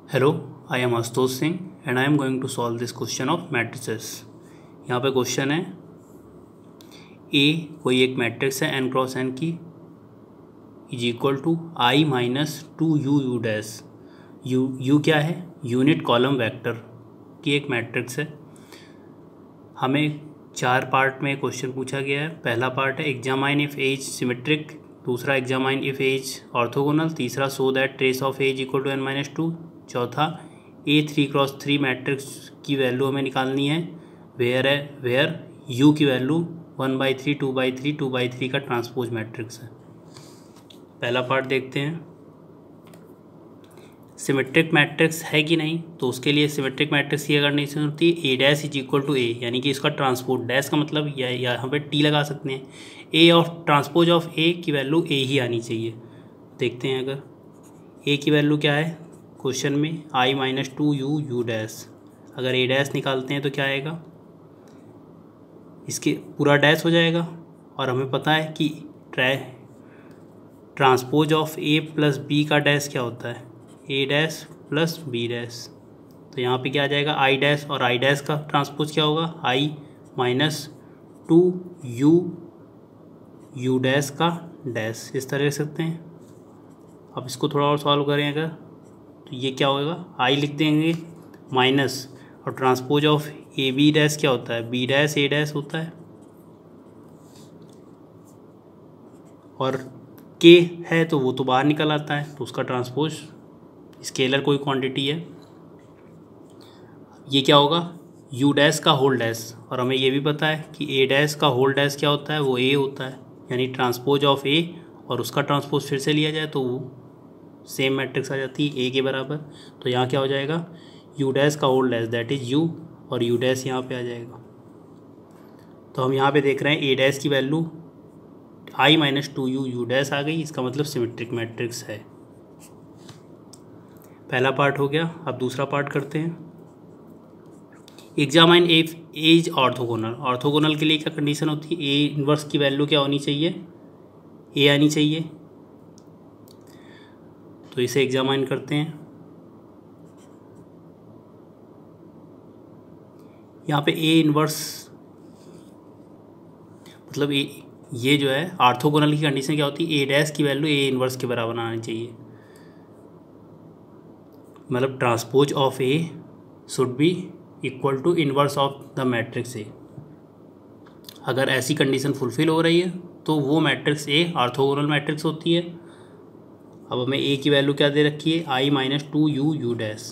Hello, I am Ashutosh Singh and I am going to solve this question of matrices। यहाँ पे question है A कोई एक matrix है n क्रॉस n की is equal to I minus 2u dash. u क्या है? Unit column vector की एक मैट्रिक्स है। हमें 4 पार्ट में क्वेश्चन पूछा गया है। पहला पार्ट है एग्जामाइन इफ एज सिमेट्रिक, दूसरा एग्जामाइन इफ एज ऑर्थोगोनल, तीसरा show that trace of A's equal to n-2, चौथा A3 क्रॉस 3 मैट्रिक्स की वैल्यू हमें निकालनी है वेयर U की वैल्यू 1/3, 2/3, 2/3 का ट्रांसपोज मैट्रिक्स है। पहला पार्ट देखते हैं, सिमेट्रिक मैट्रिक्स है कि नहीं। तो उसके लिए सिमेट्रिक मैट्रिक्स की अगर नहीं होती A dash is equal to A, यानी कि इसका ट्रांसपोज, डैश का मतलब यहाँ पे T लगा सकते हैं। A of transpose of A की वैल्यू A ही आनी चाहिए। देखते हैं अगर A की वैल्यू क्या है क्वेश्चन में, I माइनस 2u डैश। अगर A डैश निकालते हैं तो क्या आएगा, इसके पूरा डैश हो जाएगा। और हमें पता है कि transpose of A plus B का डैश क्या होता है, A dash plus B dash. तो यहाँ पे क्या आ जाएगा, I डैश, और I डैश का ट्रांसपोज क्या होगा, I माइनस 2u डैश का डैश। इस तरह लिख सकते हैं। अब इसको थोड़ा और सॉल्व करें अगर, तो ये क्या होगा, I लिख देंगे माइनस, और transpose of A B dash क्या होता है, बी डैश ए डैश होता है, और के है तो वो तो बाहर निकल आता है, तो उसका ट्रांसपोज स्केलर कोई क्वांटिटी है। ये क्या होगा, यू डैश का होल डैश, और हमें ये भी पता है कि ए डैश का होल डैश क्या होता है, वो ए होता है, यानी ट्रांसपोज ऑफ ए और उसका ट्रांसपोज फिर से लिया जाए तो वो सेम मैट्रिक्स आ जाती है ए के बराबर। तो यहाँ क्या हो जाएगा, यू डैश का whole dash that is u, और यू डैश यहाँ पे आ जाएगा। तो हम यहाँ पे देख रहे हैं ए डैश की value I minus 2u dash आ गई, इसका मतलब सिमेट्रिक मैट्रिक्स है। पहला पार्ट हो गया। अब दूसरा पार्ट करते हैं, examine if as orthogonal. Orthogonal के लिए क्या कंडीशन होती है, ए इनवर्स की वैल्यू क्या होनी चाहिए, ए आनी चाहिए। तो इसे एग्जामाइन करते हैं। यहाँ पे ए इनवर्स मतलब ये जो है ऑर्थोगोनल की कंडीशन क्या होती है, ए डैश की वैल्यू ए इनवर्स के बराबर आनी चाहिए। मतलब transpose of A should be equal to inverse of the matrix A. अगर ऐसी कंडीशन फुलफिल हो रही है तो वो मैट्रिक्स ए ऑर्थोगोनल मैट्रिक्स होती है। अब हमें ए की वैल्यू क्या दे रखी है, I माइनस 2u डैश।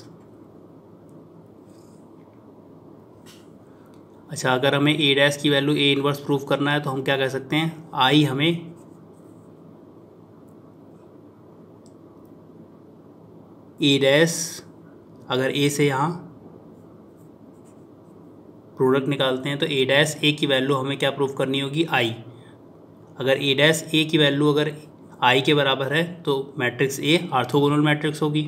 अच्छा, अगर हमें ए डैश की वैल्यू ए इनवर्स प्रूफ करना है तो हम क्या कह सकते हैं, I हमें ए डैश, अगर ए से यहाँ प्रोडक्ट निकालते हैं तो ए डैश ए की वैल्यू हमें क्या प्रूफ करनी होगी, I। अगर ए डैश ए की वैल्यू अगर I के बराबर है तो मैट्रिक्स ए ऑर्थोगोनल मैट्रिक्स होगी।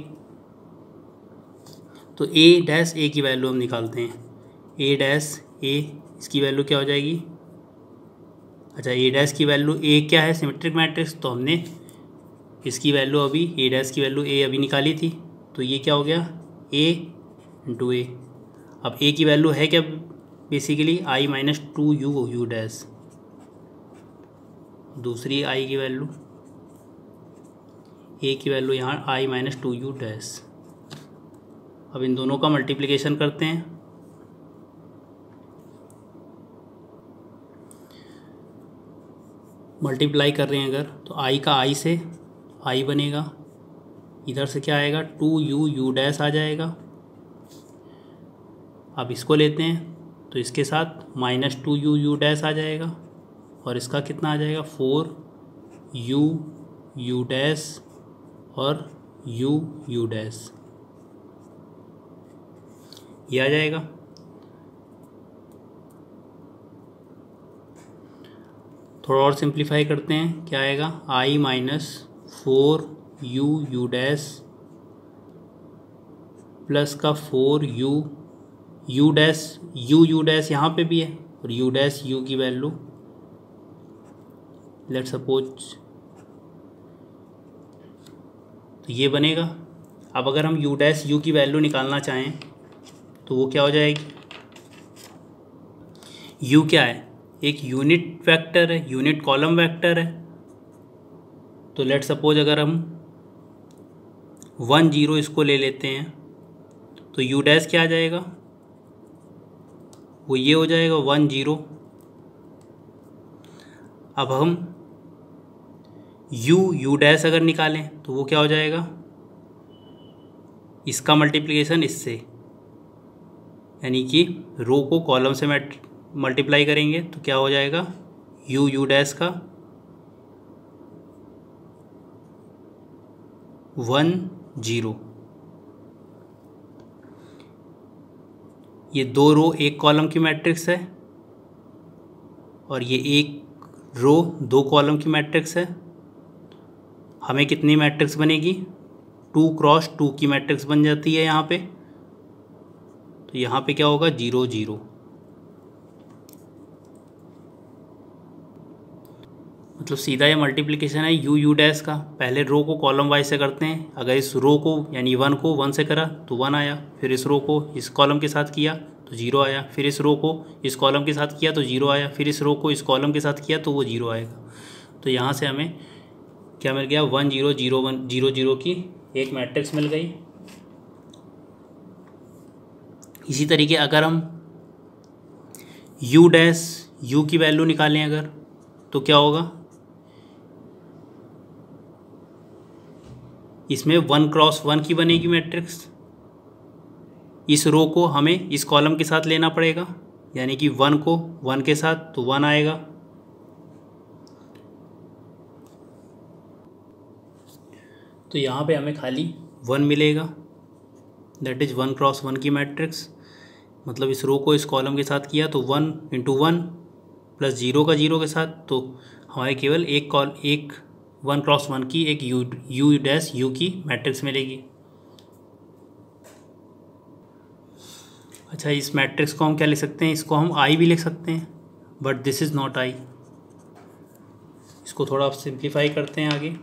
तो ए डैश ए की वैल्यू हम निकालते हैं, ए डैश ए, इसकी वैल्यू क्या हो जाएगी। अच्छा, ए डैश की वैल्यू ए क्या है, सिमेट्रिक मैट्रिक्स, तो हमने इसकी वैल्यू अभी ए डैश की वैल्यू ए अभी निकाली थी, तो ये क्या हो गया, ए इंटू ए। अब ए की वैल्यू है क्या basically, I minus 2u dash, दूसरी I की वैल्यू, ए की वैल्यू यहाँ I माइनस 2u डैश। अब इन दोनों का मल्टीप्लिकेशन करते हैं। मल्टीप्लाई कर रहे हैं अगर, तो I का I से I बनेगा, इधर से क्या आएगा, 2u डैश आ जाएगा। अब इसको लेते हैं तो इसके साथ माइनस 2u डैश आ जाएगा, और इसका कितना आ जाएगा, 4u डैश और u डैश, ये आ जाएगा। थोड़ा और सिंप्लीफाई करते हैं, क्या आएगा, I minus 4u dash plus का 4u डैश यहाँ पे भी है, और u डैश u की वैल्यू लेट्स सपोज, तो ये बनेगा अब अगर हम यू डैश यू की वैल्यू निकालना चाहें तो वो क्या हो जाएगी, यू क्या है, एक यूनिट वेक्टर है, यूनिट कॉलम वेक्टर है। तो लेट सपोज अगर हम 1 0 इसको ले लेते हैं तो यू डैश क्या आ जाएगा, वो ये हो जाएगा 1 0। अब हम यू डैश अगर निकालें तो वो क्या हो जाएगा, इसका मल्टीप्लिकेशन इससे, यानी कि रो को कॉलम से मल्टीप्लाई करेंगे तो क्या हो जाएगा, यू डैश का 1 0। ये 2 रो एक कॉलम की मैट्रिक्स है और ये एक रो 2 कॉलम की मैट्रिक्स है। हमें कितनी मैट्रिक्स बनेगी, 2 क्रॉस 2 की मैट्रिक्स बन जाती है यहाँ पे। तो यहाँ पे क्या होगा, 0 0। मतलब सीधा ये मल्टीप्लिकेशन है यू डैश का। पहले रो को कॉलम वाइज से करते हैं। अगर इस रो को यानी 1 को 1 से करा तो 1 आया, फिर इस रो को इस कॉलम के साथ किया तो 0 आया, फिर इस रो को इस कॉलम के साथ किया तो 0 आया, फिर इस रो को इस कॉलम के साथ किया तो वो 0 आएगा। तो यहाँ से हमें क्या मिल गया, 1 0 0 1 0 0 की एक मैट्रिक्स मिल गई। इसी तरीके अगर हम यू डैश यू की वैल्यू निकालें अगर, तो क्या होगा, इसमें 1 क्रॉस 1 की बनेगी मैट्रिक्स। इस रो को हमें इस कॉलम के साथ लेना पड़ेगा, यानी कि 1 को 1 के साथ तो 1 आएगा। तो यहाँ पे हमें खाली 1 मिलेगा, दैट इज़ 1 क्रॉस 1 की मैट्रिक्स। मतलब इस रो को इस कॉलम के साथ किया तो 1 × 1 प्लस 0 का 0 के साथ, तो हमारे केवल एक 1 क्रॉस 1 की एक यू डैश यू की मैट्रिक्स मिलेगी। अच्छा, इस मैट्रिक्स को हम क्या लिख सकते हैं, इसको हम आई भी लिख सकते हैं, but this is not I. इसको थोड़ा सिंप्लीफाई करते हैं आगे,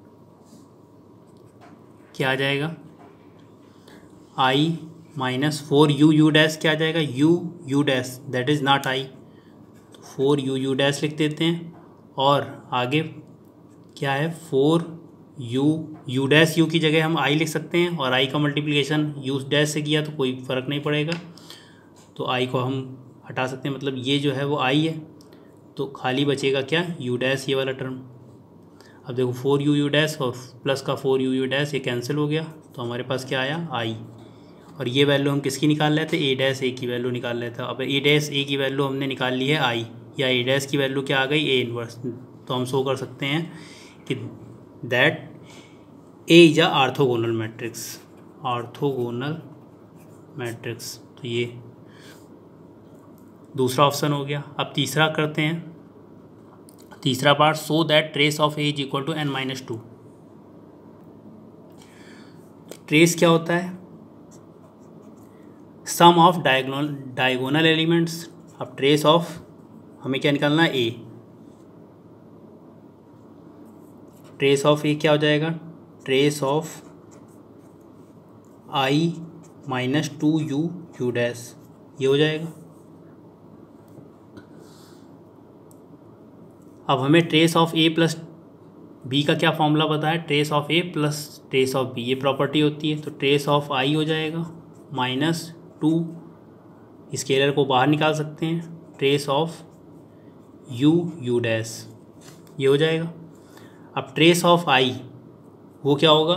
क्या आ जाएगा, आई -4 यू डैश क्या आ जाएगा, you dash that is not I, 4 U dash लिख देते हैं। और आगे क्या है, 4 यू डैश यू की जगह हम आई लिख सकते हैं, और आई का मल्टीप्लिकेशन यू डैश से किया तो कोई फ़र्क नहीं पड़ेगा, तो आई को हम हटा सकते हैं। मतलब ये जो है वो आई है, तो खाली बचेगा क्या, यू डैश, ये वाला टर्म। अब देखो 4 यू डैश और प्लस का 4 यू डैश ये कैंसिल हो गया, तो हमारे पास क्या आया, आई। और ये वैल्यू हम किसकी निकाल रहे थे, ए डैश ए की वैल्यू निकाल रहे थे। अब ए डैश ए की वैल्यू हमने निकाल ली है आई, या ए डैश की वैल्यू क्या आ गई, ए इनवर्स। तो हम शो कर सकते हैं कि that A is a orthogonal matrix, orthogonal matrix. तो ये दूसरा ऑप्शन हो गया। अब तीसरा करते हैं, तीसरा part, so that trace of A is equal to n-2। Trace क्या होता है, सम ऑफ डायगोनल एलिमेंट्स। अब ट्रेस ऑफ हमें क्या निकालना है, ए। ट्रेस ऑफ ए क्या हो जाएगा, trace of I -2 U dash, ये हो जाएगा। अब हमें trace of A plus B का क्या फॉर्मूला पता है, trace of A plus trace of B, ये प्रॉपर्टी होती है। तो ट्रेस ऑफ आई हो जाएगा -2, स्केलर को बाहर निकाल सकते हैं, ट्रेस ऑफ यू डैश, ये हो जाएगा। अब ट्रेस ऑफ आई वो क्या होगा,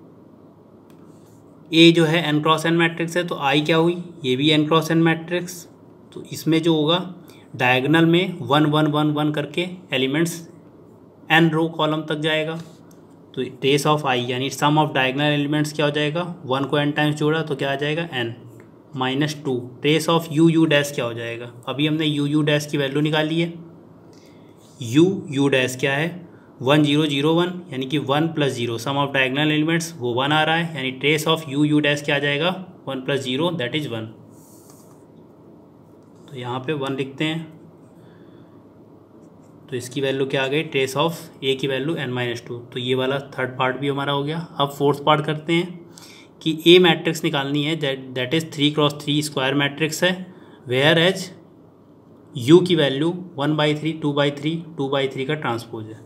ए जो है n×n मैट्रिक्स है, तो आई क्या हुई, ये भी n×n मैट्रिक्स। तो इसमें जो होगा डायगोनल में 1 1 1 1 करके एलिमेंट्स n रो कॉलम तक जाएगा। तो ट्रेस ऑफ आई यानी सम ऑफ डायगोनल एलिमेंट्स क्या हो जाएगा, 1 को n टाइम्स जोड़ा तो क्या आ जाएगा, n -2। Trace of U dash क्या हो जाएगा, अभी हमने यू डैश की वैल्यू निकाली है। यू डैश क्या है, 1 0 0 1, यानी कि 1 + 0, सम ऑफ डायगोनल एलिमेंट्स वो 1 आ रहा है, यानी ट्रेस ऑफ यू डैश क्या आ जाएगा, 1 + 0 दैट इज़ 1। तो यहाँ पे 1 लिखते हैं, तो इसकी वैल्यू क्या आ गई, ट्रेस ऑफ ए की वैल्यू n-2। तो ये वाला थर्ड पार्ट भी हमारा हो गया। अब फोर्थ पार्ट करते हैं कि ए मैट्रिक्स निकालनी है that is 3x3 square matrix है, वेयर एज यू की वैल्यू 1/3, 2/3, 2/3 का ट्रांसपोज है।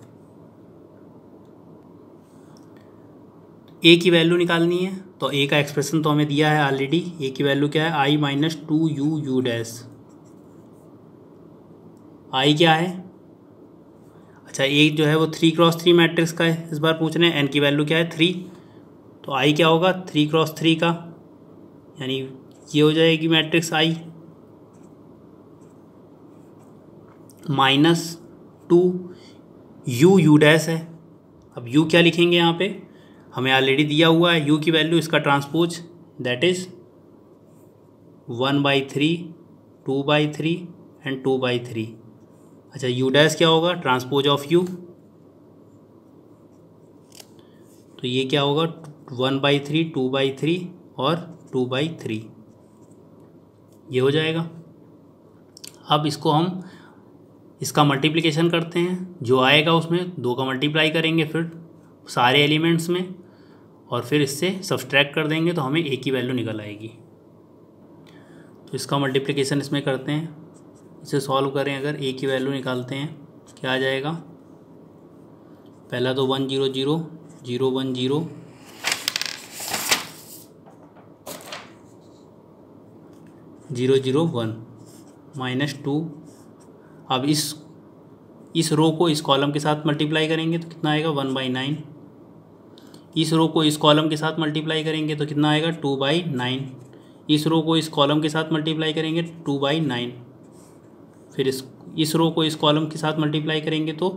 ए की वैल्यू निकालनी है तो ए का एक्सप्रेशन तो हमें दिया है ऑलरेडी। ए की वैल्यू क्या है, i माइनस 2u डैश। आई क्या है, अच्छा ए जो है वो 3x3 मैट्रिक्स का है, इस बार पूछ रहे हैं। एन की वैल्यू क्या है 3, तो आई क्या होगा 3x3 का, यानी ये हो जाएगी मैट्रिक्स आई माइनस 2u डैश है। अब u क्या लिखेंगे यहाँ पे, हमें ऑलरेडी दिया हुआ है u की वैल्यू, इसका ट्रांसपोज दैट इज 1/3, 2/3 एंड 2/3। अच्छा u डैश क्या होगा, ट्रांसपोज ऑफ u, तो ये क्या होगा 1/3, 2/3 और 2/3, ये हो जाएगा। अब इसको हम इसका मल्टीप्लिकेशन करते हैं, जो आएगा उसमें 2 का मल्टीप्लाई करेंगे फिर सारे एलिमेंट्स में, और फिर इससे सब्सट्रैक्ट कर देंगे तो हमें ए की वैल्यू निकल आएगी। तो इसका मल्टीप्लिकेशन इसमें करते हैं, इसे सॉल्व करें, अगर ए की वैल्यू निकालते हैं क्या आ जाएगा, पहला तो 1 0 0 0 1 0 0 0 1 माइनस 2। अब इस रो को इस कॉलम के साथ मल्टीप्लाई करेंगे तो कितना आएगा 1/9। इस रो को इस कॉलम के साथ मल्टीप्लाई करेंगे तो कितना आएगा 2/9। इस रो को इस कॉलम के साथ मल्टीप्लाई करेंगे 2/9। फिर इस रो को इस कॉलम के साथ मल्टीप्लाई करेंगे तो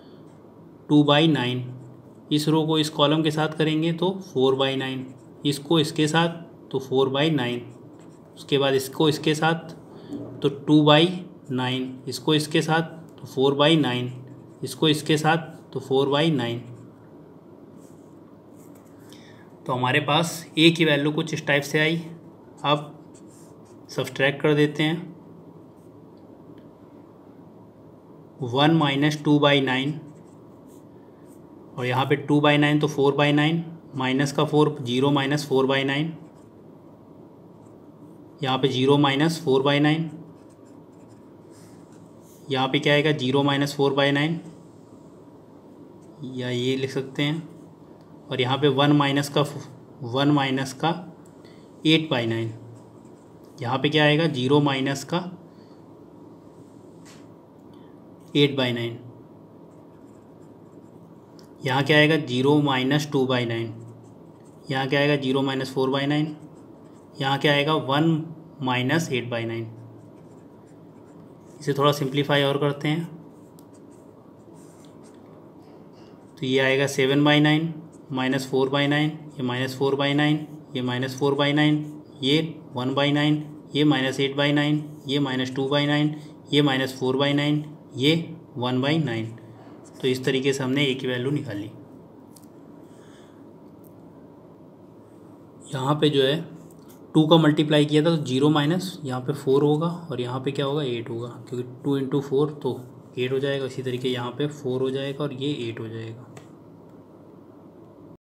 2/9। इस रो को इस कॉलम के साथ करेंगे तो 4/9। इसको इसके साथ तो 4/9। उसके बाद इसको इसके साथ तो 2/9। इसको इसके साथ तो 4/9। इसको इसके साथ तो 4/9। तो हमारे पास ए की वैल्यू कुछ इस टाइप से आई। अब सब्सट्रैक्ट कर देते हैं, 1 माइनस 2/9 और यहाँ पे 2/9 तो 4/9, माइनस का 4, 0 माइनस 4/9, यहाँ पे 0 माइनस 4/9, यहाँ पे क्या आएगा 0 माइनस 4/9, या ये लिख सकते हैं, और यहाँ पे 1 माइनस का 8/9, यहाँ पे क्या आएगा 0 माइनस का 8/9, यहाँ क्या आएगा 0 माइनस 2/9, यहाँ क्या आएगा 0 माइनस 4/9, यहाँ क्या आएगा 1 माइनस 8/9। इसे थोड़ा सिंप्लीफाई और करते हैं तो ये आएगा 7/9 माइनस 4/9, ये माइनस 4/9, ये माइनस 4/9, ये 1/9, ये माइनस 8/9, ये माइनस 2/9, ये माइनस 4/9, ये 1/9। तो इस तरीके से हमने ए की वैल्यू निकाली। यहाँ पे जो है 2 का मल्टीप्लाई किया था तो 0 माइनस यहाँ पे 4 होगा और यहाँ पे क्या होगा 8 होगा, क्योंकि 2 × 4 तो 8 हो जाएगा। इसी तरीके यहाँ पे 4 हो जाएगा और ये 8 हो जाएगा।